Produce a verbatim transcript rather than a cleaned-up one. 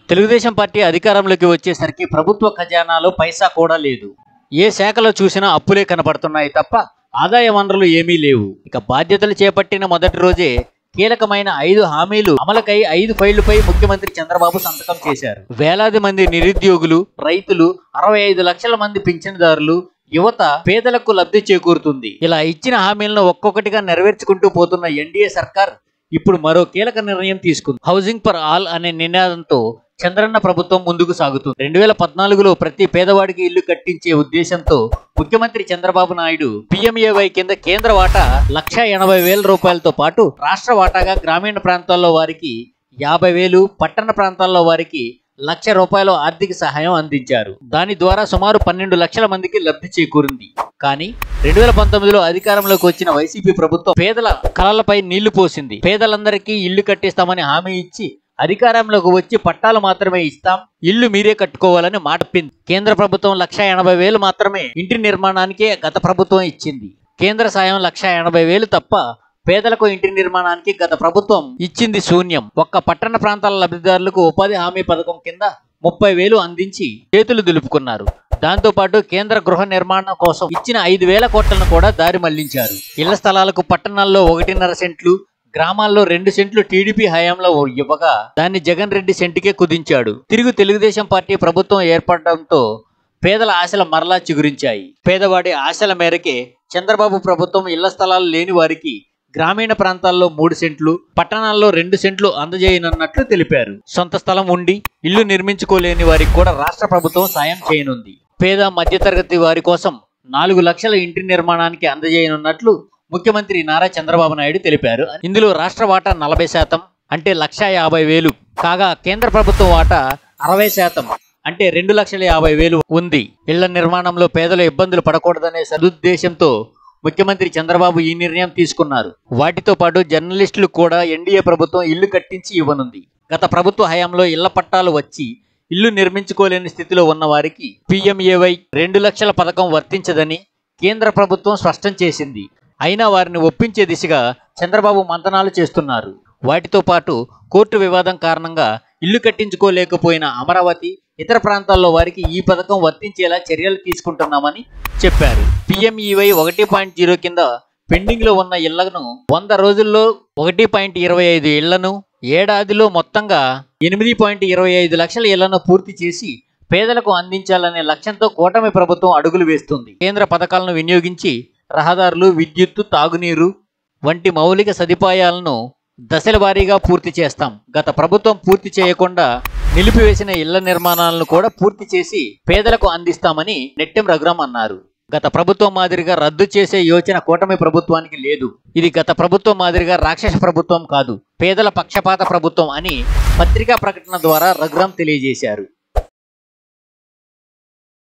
Telugu Desam party అధికారంలోకి వచ్చేసరికి ప్రభుత్వ ఖజానాలో పైసా కూడా లేదు. ఏ శాఖలో చూసినా అప్పులే కనపడుతున్నాయి తప్ప ఆదాయ వనరులు ఏమీ లేవు. ఇక బాధ్యతలు చేపట్టిన మొదటి రోజే కీలకమైన ఐదు హామీలు అమలుకై ఐదు ఫైళ్లపై ముఖ్యమంత్రి చంద్రబాబు సంతకం చేశారు. వేలాది మంది నిరుద్యోగులు, రైతులు, అరవై ఐదు లక్షల మంది పింఛనుదారులు, యువత, పేదలకు లబ్ధి చేకూరుతుంది. ఇలా ఇచ్చిన హామీలను ఒక్కొక్కటిగా నెరవేర్చుకుంటూ పోతున్న ఎన్డీఏ సర్కార్ ఇప్పుడు మరో కీలక నిర్ణయం తీసుకుంది. హౌసింగ్ ఫర్ ఆల్ అనే నినాదంతో చంద్రన్న ప్రభుత్వం ముందుకు సాగుతుంది. రెండు వేల పద్నాలుగులో ప్రతి పేదవాడికి ఇల్లు కట్టించే ఉద్దేశంతో ముఖ్యమంత్రి చంద్రబాబు నాయుడు పీఎంఏవై కింద కేంద్ర వాటా లక్ష ఎనభై వేల రూపాయలతో పాటు రాష్ట్ర వాటాగా గ్రామీణ ప్రాంతాల్లో వారికి యాభై వేలు, పట్టణ ప్రాంతాల్లో వారికి లక్ష రూపాయల ఆర్థిక సహాయం అందించారు. దాని ద్వారా సుమారు పన్నెండు లక్షల మందికి లబ్ధి చేకూరింది. కానీ రెండు వేల పంతొమ్మిదిలో అధికారంలోకి వచ్చిన వైసీపీ ప్రభుత్వం పేదల కళలపై నీళ్లు పోసింది. పేదలందరికీ ఇల్లు కట్టిస్తామని హామీ ఇచ్చి అధికారంలోకి వచ్చి పట్టాలు మాత్రమే ఇస్తాం, ఇల్లు మీరే కట్టుకోవాలని మాటపింది. కేంద్ర ప్రభుత్వం లక్ష ఎనభై వేలు మాత్రమే ఇంటి నిర్మాణానికి గత ప్రభుత్వం ఇచ్చింది. కేంద్ర సాయం లక్ష ఎనభై వేలు తప్ప పేదలకు ఇంటి నిర్మాణానికి గత ప్రభుత్వం ఇచ్చింది శూన్యం. ఒక్క పట్టణ ప్రాంతాల లబ్ధిదారులకు ఉపాధి హామీ పథకం కింద ముప్పై వేలు అందించి చేతులు దులుపుకున్నారు. దాంతో పాటు కేంద్ర గృహ నిర్మాణం కోసం ఇచ్చిన ఐదు వేల కోట్లను కూడా దారి మళ్లించారు. ఇళ్ల స్థలాలకు పట్టణాల్లో ఒకటిన్నర సెంట్లు, గ్రామాల్లో రెండు సెంట్లు టీడీపీ హయాంలో ఇవ్వగా దాన్ని జగన్ రెడ్డి సెంటుకే కుదించాడు. తిరుగు తెలుగుదేశం పార్టీ ప్రభుత్వం ఏర్పడడంతో పేదల ఆశలు మరలా చిగురించాయి. పేదవాడి ఆశల మేరకే చంద్రబాబు ప్రభుత్వం ఇళ్ల స్థలాలు లేని వారికి గ్రామీణ ప్రాంతాల్లో మూడు సెంట్లు, పట్టణాల్లో రెండు సెంట్లు అందజేయనున్నట్లు తెలిపారు. సొంత స్థలం ఉండి ఇల్లు నిర్మించుకోలేని వారికి కూడా రాష్ట్ర ప్రభుత్వం సాయం చేయనుంది. పేద మధ్యతరగతి వారి కోసం నాలుగు లక్షల ఇంటి నిర్మాణానికి అందజేయనున్నట్లు ముఖ్యమంత్రి నారా చంద్రబాబు నాయుడు తెలిపారు. ఇందులో రాష్ట్ర వాటా నలభై శాతం అంటే లక్ష యాభై వేలు కాగా కేంద్ర ప్రభుత్వం వాటా అరవై శాతం అంటే రెండు లక్షల యాభై వేలు ఉంది. ఇళ్ల నిర్మాణంలో పేదలు ఇబ్బందులు పడకూడదనే సదుద్దేశంతో ముఖ్యమంత్రి చంద్రబాబు ఈ నిర్ణయం తీసుకున్నారు. వాటితో పాటు జర్నలిస్టులు కూడా ఎన్డీఏ ప్రభుత్వం ఇల్లు కట్టించి ఇవ్వనుంది. గత ప్రభుత్వ హయాంలో ఇళ్ల పట్టాలు వచ్చి ఇల్లు నిర్మించుకోలేని స్థితిలో ఉన్న వారికి పీఎంఏవై రెండు లక్షల పథకం వర్తించదని కేంద్ర ప్రభుత్వం స్పష్టం చేసింది. అయినా వారిని ఒప్పించే దిశగా చంద్రబాబు మంతనాలు చేస్తున్నారు. వాటితో పాటు కోర్టు వివాదం కారణంగా ఇల్లు కట్టించుకోలేకపోయిన అమరావతి, ఇతర ప్రాంతాల్లో వారికి ఈ పథకం వర్తించేలా చర్యలు తీసుకుంటున్నామని చెప్పారు. పీఎంఈవై ఒకటి పాయింట్ జీరో కింద పెండింగ్ లో ఉన్న ఇళ్లను వంద రోజుల్లో ఒకటి పాయింట్ ఇరవై ఐదు ఇళ్లను, ఏడాదిలో మొత్తంగా ఎనిమిది పాయింట్ ఇరవై ఐదు లక్షల ఇళ్లను పూర్తి చేసి పేదలకు అందించాలనే లక్ష్యంతో కూటమి ప్రభుత్వం అడుగులు వేస్తుంది. కేంద్ర పథకాలను వినియోగించి రహదారులు, విద్యుత్తు, తాగునీరు వంటి మౌలిక సదుపాయాలను దశల వారీగా పూర్తి చేస్తాం. గత ప్రభుత్వం పూర్తి చేయకుండా నిలిపివేసిన ఇళ్ల నిర్మాణాలను కూడా పూర్తి చేసి పేదలకు అందిస్తామని నెట్టెం రఘురాం అన్నారు. గత ప్రభుత్వం మాదిరిగా రద్దు చేసే యోచన కూటమి ప్రభుత్వానికి లేదు. ఇది గత ప్రభుత్వం మాదిరిగా రాక్షస ప్రభుత్వం కాదు, పేదల పక్షపాత ప్రభుత్వం అని పత్రికా ప్రకటన ద్వారా రఘురాం తెలియజేశారు.